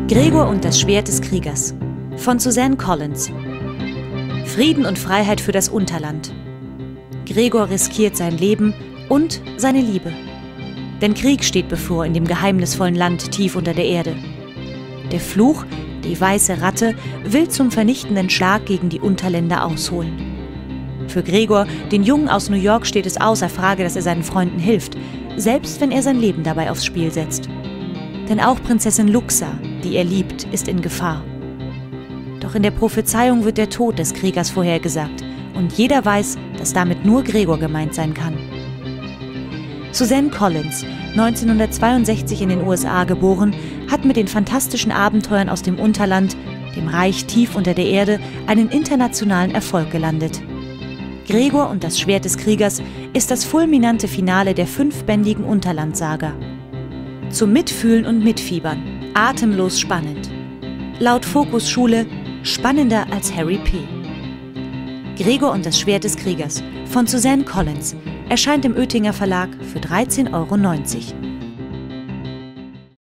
Gregor und das Schwert des Kriegers von Suzanne Collins. Frieden und Freiheit für das Unterland. Gregor riskiert sein Leben und seine Liebe. Denn Krieg steht bevor in dem geheimnisvollen Land tief unter der Erde. Der Fluch, die weiße Ratte, will zum vernichtenden Schlag gegen die Unterländer ausholen. Für Gregor, den Jungen aus New York, steht es außer Frage, dass er seinen Freunden hilft, selbst wenn er sein Leben dabei aufs Spiel setzt. Denn auch Prinzessin Luxa, die er liebt, ist in Gefahr. Doch in der Prophezeiung wird der Tod des Kriegers vorhergesagt und jeder weiß, dass damit nur Gregor gemeint sein kann. Suzanne Collins, 1962 in den USA geboren, hat mit den fantastischen Abenteuern aus dem Unterland, dem Reich tief unter der Erde, einen internationalen Erfolg gelandet. Gregor und das Schwert des Kriegers ist das fulminante Finale der 5-bändigen Unterlandsaga. Zum Mitfühlen und Mitfiebern, atemlos spannend. Laut Focus Schule spannender als Harry P. Gregor und das Schwert des Kriegers von Suzanne Collins erscheint im Oetinger Verlag für 13,90 €.